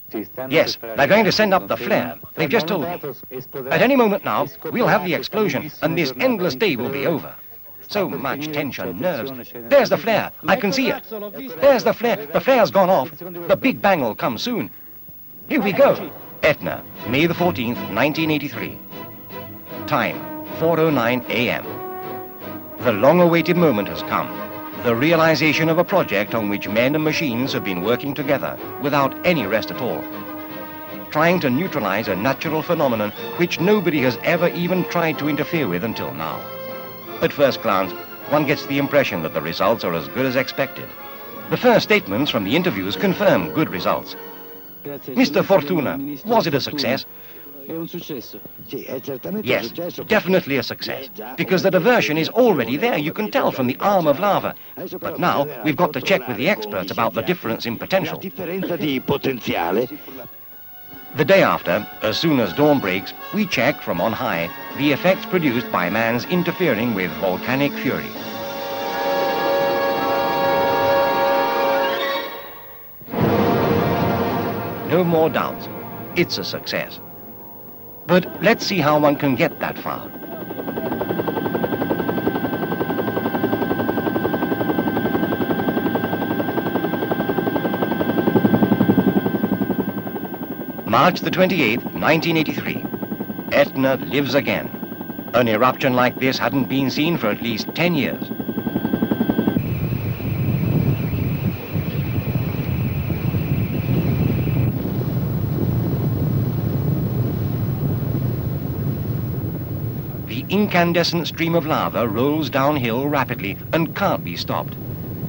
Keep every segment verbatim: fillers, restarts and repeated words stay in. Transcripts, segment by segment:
Yes, they're going to send up the flare. They've just told me. At any moment now, we'll have the explosion, and this endless day will be over. So much tension, nerves. There's the flare. I can see it. There's the flare. The flare's gone off. The big bang will come soon. Here we go. Etna, May the fourteenth, nineteen eighty-three. Time, four oh nine a m The long-awaited moment has come. The realization of a project on which men and machines have been working together without any rest at all. Trying to neutralize a natural phenomenon which nobody has ever even tried to interfere with until now. At first glance, one gets the impression that the results are as good as expected. The first statements from the interviews confirm good results. Mister Fortuna, was it a success? Yes, definitely a success, because the diversion is already there, you can tell from the arm of lava. But now we've got to check with the experts about the difference in potential. The day after, as soon as dawn breaks, we check from on high the effects produced by man's interfering with volcanic fury. No more doubts. It's a success. But let's see how one can get that far. March the twenty-eighth, nineteen eighty-three. Etna lives again. An eruption like this hadn't been seen for at least ten years. The incandescent stream of lava rolls downhill rapidly and can't be stopped.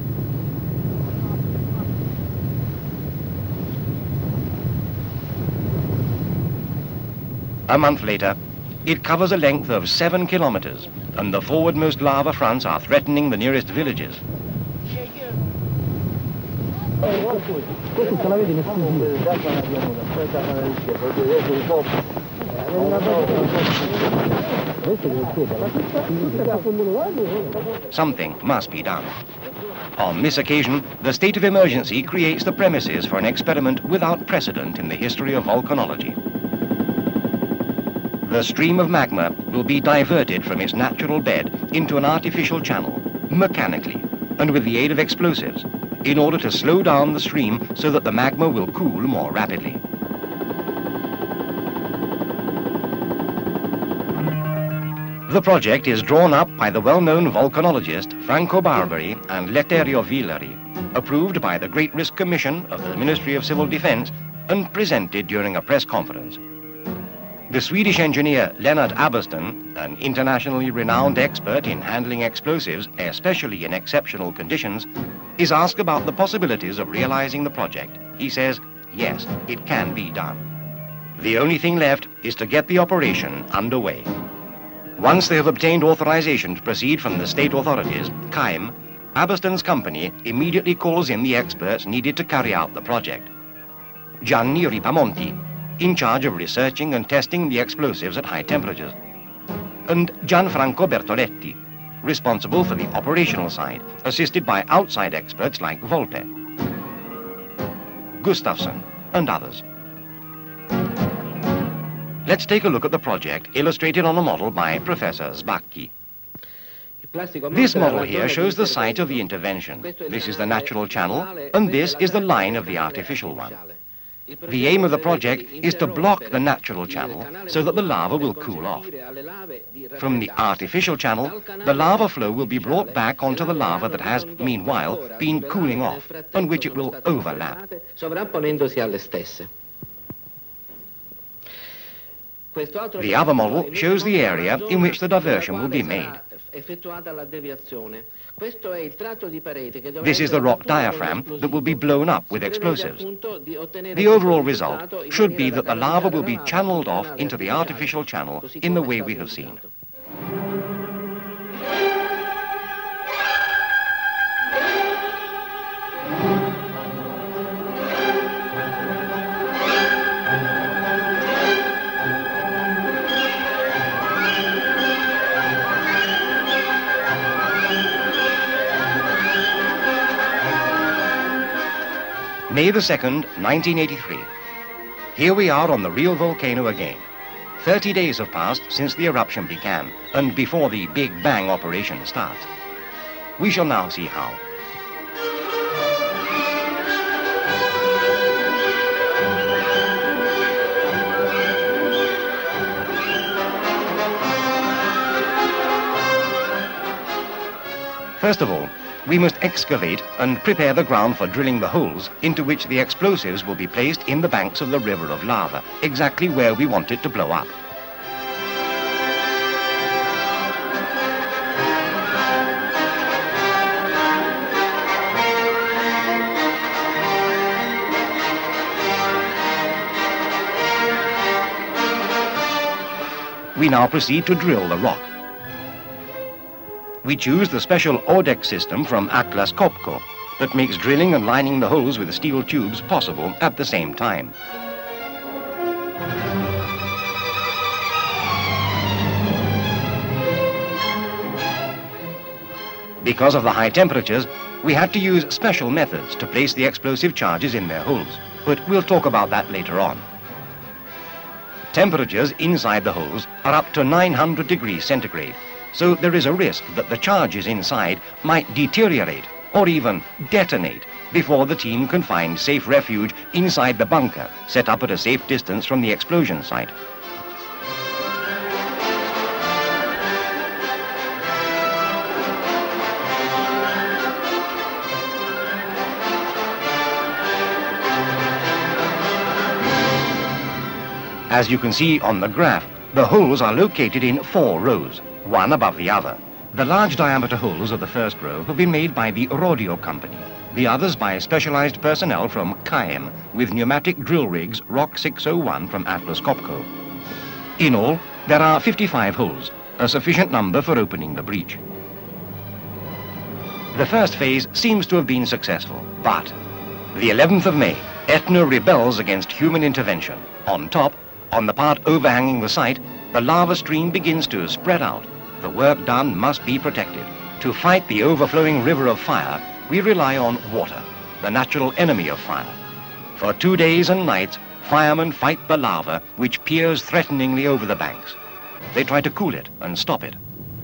A month later, it covers a length of seven kilometers, and the forwardmost lava fronts are threatening the nearest villages. Something must be done. On this occasion, the state of emergency creates the premises for an experiment without precedent in the history of volcanology. The stream of magma will be diverted from its natural bed into an artificial channel, mechanically, and with the aid of explosives, in order to slow down the stream so that the magma will cool more rapidly. The project is drawn up by the well-known volcanologist Franco Barberi and Letterio Villari, approved by the Great Risk Commission of the Ministry of Civil Defense, and presented during a press conference. The Swedish engineer Lennart Aberston, an internationally renowned expert in handling explosives, especially in exceptional conditions, is asked about the possibilities of realizing the project. He says, yes, it can be done. The only thing left is to get the operation underway. Once they have obtained authorization to proceed from the state authorities, C A I M, Aberston's company immediately calls in the experts needed to carry out the project. Gianni Ripamonti, in charge of researching and testing the explosives at high temperatures, and Gianfranco Bertoletti, responsible for the operational side, assisted by outside experts like Volpe, Gustafsson, and others. Let's take a look at the project illustrated on a model by Professor Sbacchi. This model here shows the site of the intervention. This is the natural channel, and this is the line of the artificial one. The aim of the project is to block the natural channel so that the lava will cool off. From the artificial channel, the lava flow will be brought back onto the lava that has, meanwhile, been cooling off, on which it will overlap. The other model shows the area in which the diversion will be made. This is the rock diaphragm that will be blown up with explosives. The overall result should be that the lava will be channeled off into the artificial channel in the way we have seen. May the second, nineteen eighty-three. Here we are on the real volcano again. thirty days have passed since the eruption began and before the Big Bang operation starts. We shall now see how. First of all, we must excavate and prepare the ground for drilling the holes into which the explosives will be placed in the banks of the river of lava, exactly where we want it to blow up. We now proceed to drill the rock. We choose the special Audex system from Atlas Copco that makes drilling and lining the holes with steel tubes possible at the same time. Because of the high temperatures, we had to use special methods to place the explosive charges in their holes, but we'll talk about that later on. Temperatures inside the holes are up to nine hundred degrees centigrade, so there is a risk that the charges inside might deteriorate or even detonate before the team can find safe refuge inside the bunker set up at a safe distance from the explosion site. As you can see on the graph, the holes are located in four rows, one above the other. The large diameter holes of the first row have been made by the Rodio company, the others by specialized personnel from Caem with pneumatic drill rigs Rock six oh one from Atlas Copco. In all, there are fifty-five holes, a sufficient number for opening the breach. The first phase seems to have been successful, but the eleventh of May, Etna rebels against human intervention. On top, on the part overhanging the site, the lava stream begins to spread out. The work done must be protected. To fight the overflowing river of fire, we rely on water, the natural enemy of fire. For two days and nights, firemen fight the lava which peers threateningly over the banks. They try to cool it and stop it.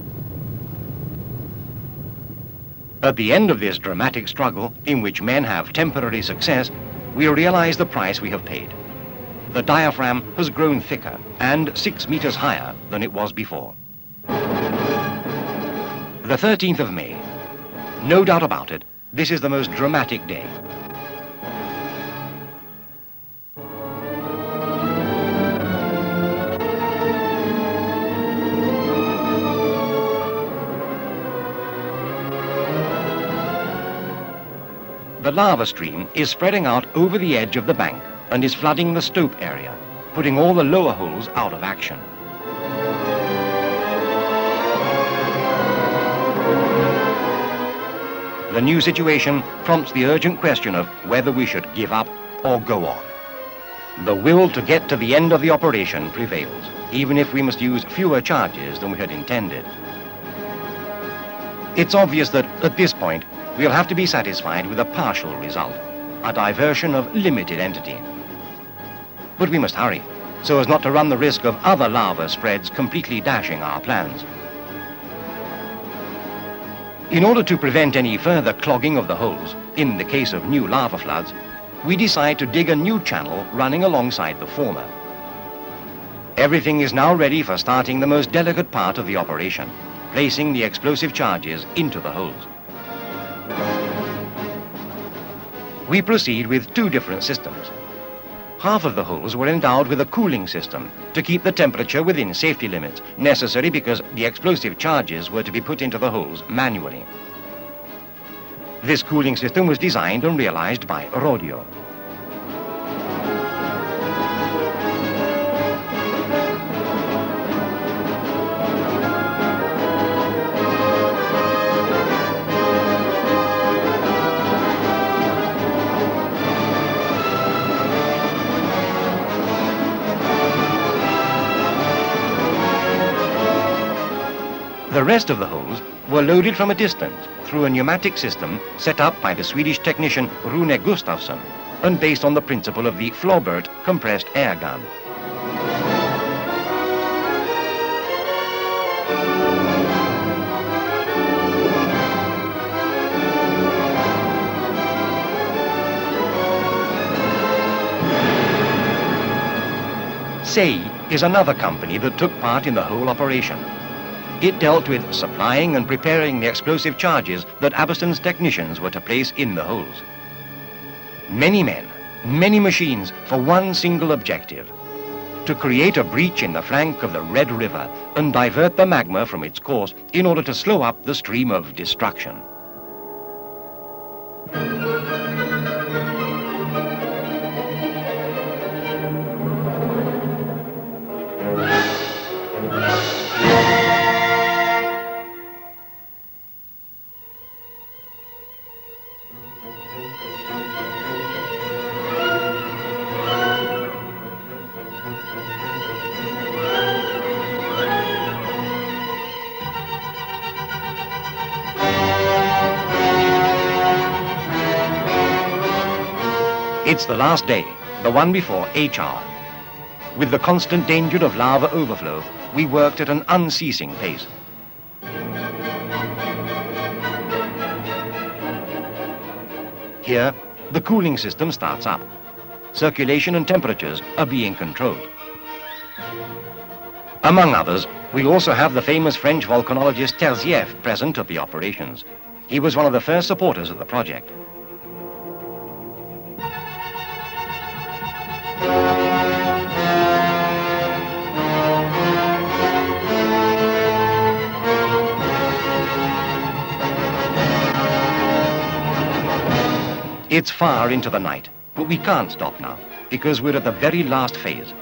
At the end of this dramatic struggle, in which men have temporary success, we realize the price we have paid. The diaphragm has grown thicker and six meters higher than it was before. The thirteenth of May. No doubt about it, this is the most dramatic day. The lava stream is spreading out over the edge of the bank and is flooding the stope area, putting all the lower holes out of action. The new situation prompts the urgent question of whether we should give up or go on. The will to get to the end of the operation prevails, even if we must use fewer charges than we had intended. It's obvious that at this point, we'll have to be satisfied with a partial result, a diversion of limited entity. But we must hurry, so as not to run the risk of other lava spreads completely dashing our plans. In order to prevent any further clogging of the holes, in the case of new lava floods, we decide to dig a new channel running alongside the former. Everything is now ready for starting the most delicate part of the operation, placing the explosive charges into the holes. We proceed with two different systems. Half of the holes were endowed with a cooling system to keep the temperature within safety limits, necessary because the explosive charges were to be put into the holes manually. This cooling system was designed and realized by Rodio. The rest of the holes were loaded from a distance through a pneumatic system set up by the Swedish technician Rune Gustafsson. and based on the principle of the Flaubert compressed air gun. SEI is another company that took part in the whole operation. It dealt with supplying and preparing the explosive charges that Aberston's technicians were to place in the holes. Many men, many machines for one single objective: to create a breach in the flank of the Red River and divert the magma from its course in order to slow up the stream of destruction. It's the last day, the one before H hour. With the constant danger of lava overflow, we worked at an unceasing pace. Here, the cooling system starts up. Circulation and temperatures are being controlled. Among others, we also have the famous French volcanologist Terzieff present at the operations. He was one of the first supporters of the project. It's far into the night, but we can't stop now, because we're at the very last phase.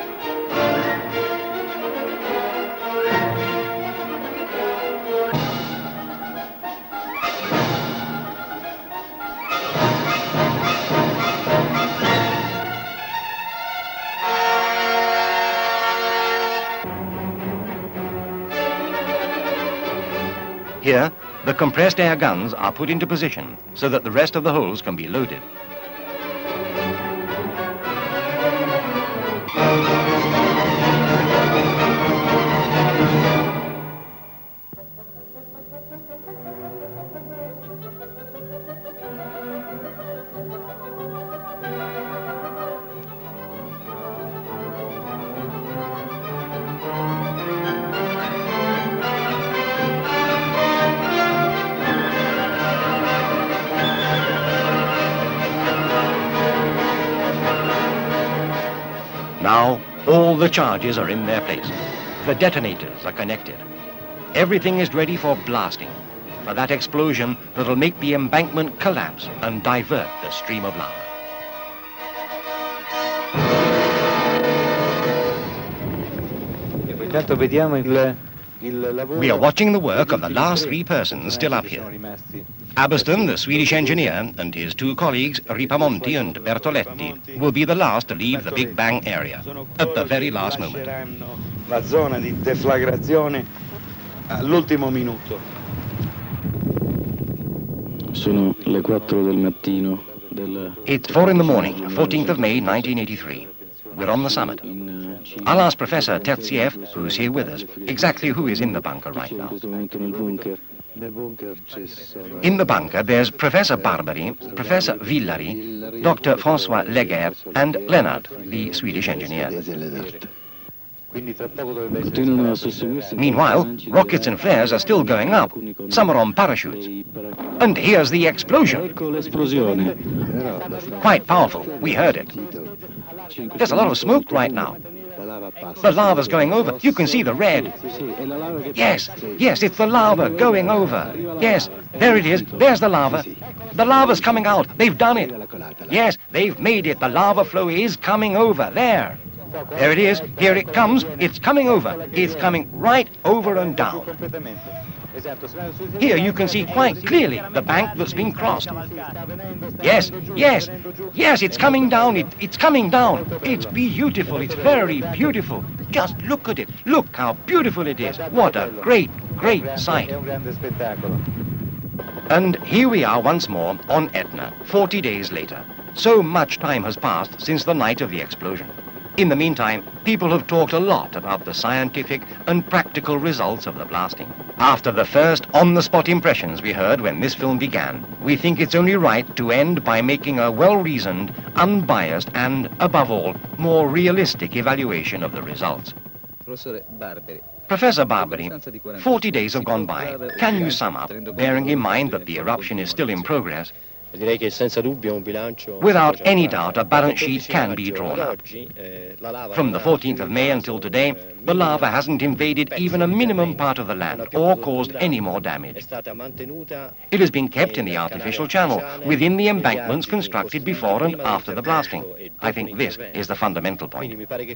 Here, the compressed air guns are put into position so that the rest of the holes can be loaded. Now, all the charges are in their place. The detonators are connected. Everything is ready for blasting, for that explosion that'll make the embankment collapse and divert the stream of lava. We are watching the work of the last three persons still up here. Aberston, the Swedish engineer, and his two colleagues, Ripamonti and Bertoletti, will be the last to leave the Big Bang area, at the very last moment. La zona di deflagrazione all'ultimo minuto. Sono le quattro del mattino del... It's four in the morning, fourteenth of May, nineteen eighty-three. We're on the summit. I'll ask Professor Terzieff, who's here with us, exactly who is in the bunker right now. In the bunker, there's Professor Barbary, Professor Villari, Doctor François Leger, and Leonard, the Swedish engineer. Meanwhile, rockets and flares are still going up. Some are on parachutes. And here's the explosion. Quite powerful. We heard it. There's a lot of smoke right now. The lava's going over. You can see the red. Yes, yes, it's the lava going over. Yes, there it is. There's the lava. The lava's coming out. They've done it. Yes, they've made it. The lava flow is coming over. There. There it is. Here it comes. It's coming over. It's coming right over and down. Here you can see quite clearly the bank that's been crossed. Yes, yes, yes, it's coming down. It, it's coming down. It's beautiful. It's very beautiful. Just look at it. Look how beautiful it is. What a great, great sight. And here we are once more on Etna, forty days later. So much time has passed since the night of the explosion. In the meantime, people have talked a lot about the scientific and practical results of the blasting. After the first on-the-spot impressions we heard when this film began, we think it's only right to end by making a well-reasoned, unbiased and, above all, more realistic evaluation of the results. Professor Barberi, forty days have gone by. Can you sum up, bearing in mind that the eruption is still in progress? Without any doubt, a balance sheet can be drawn up. From the fourteenth of May until today, the lava hasn't invaded even a minimum part of the land or caused any more damage. It has been kept in the artificial channel, within the embankments constructed before and after the blasting. I think this is the fundamental point.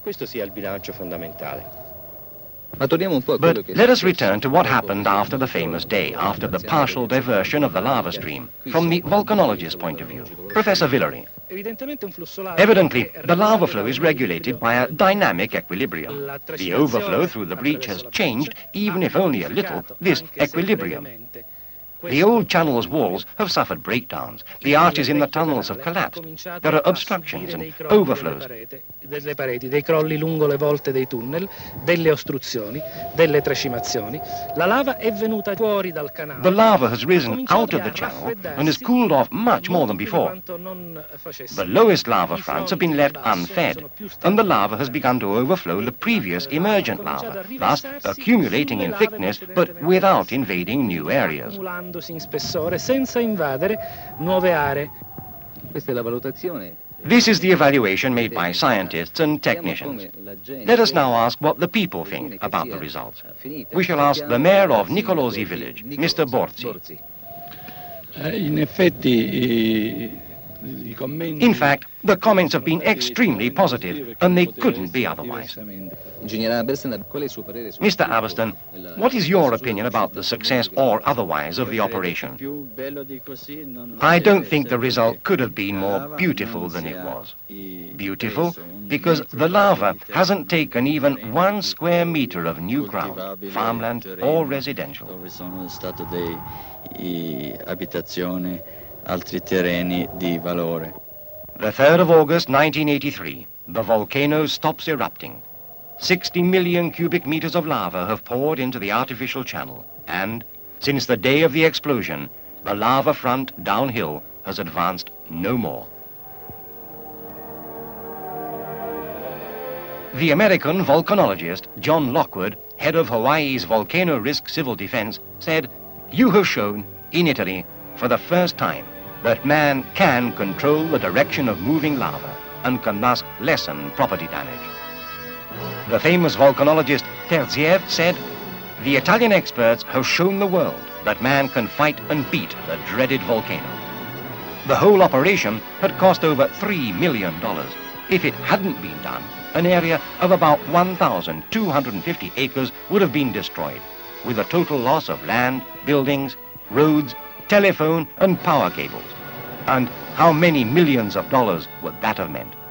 But let us return to what happened after the famous day, after the partial diversion of the lava stream, from the volcanologist's point of view. Professor Villari. Evidently, the lava flow is regulated by a dynamic equilibrium. The overflow through the breach has changed, even if only a little, this equilibrium. The old channel's walls have suffered breakdowns. The arches in the tunnels have collapsed. There are obstructions and overflows. Delle pareti, dei crolli lungo le volte dei tunnel, delle ostruzioni, delle tracimazioni. La lava è venuta fuori dal canale. The lava has risen out of the channel and has cooled off much more than before. The lowest lava fronts have been left unfed, and the lava has begun to overflow the previous emergent lava, thus accumulating in thickness but without invading new areas. In spessore senza invadere nuove aree. Questa è la valutazione. This is the evaluation made by scientists and technicians. Let us now ask what the people think about the results. We shall ask the mayor of Nicolosi village, Mister Borzi. In effetti, In fact, the comments have been extremely positive, and they couldn't be otherwise. Mister Aberston, what is your opinion about the success or otherwise of the operation? I don't think the result could have been more beautiful than it was. Beautiful because the lava hasn't taken even one square meter of new ground, farmland or residential. Altri terreni di valore. The third of August nineteen eighty-three, the volcano stops erupting. sixty million cubic meters of lava have poured into the artificial channel, and since the day of the explosion, the lava front downhill has advanced no more. The American volcanologist John Lockwood, head of Hawaii's Volcano Risk Civil Defense, said, "You have shown, in Italy, for the first time, that man can control the direction of moving lava and can thus lessen property damage." The famous volcanologist Terziev said, "The Italian experts have shown the world that man can fight and beat the dreaded volcano." The whole operation had cost over three million dollars. If it hadn't been done, an area of about one thousand two hundred fifty acres would have been destroyed, with a total loss of land, buildings, roads, telephone and power cables. And how many millions of dollars would that have meant?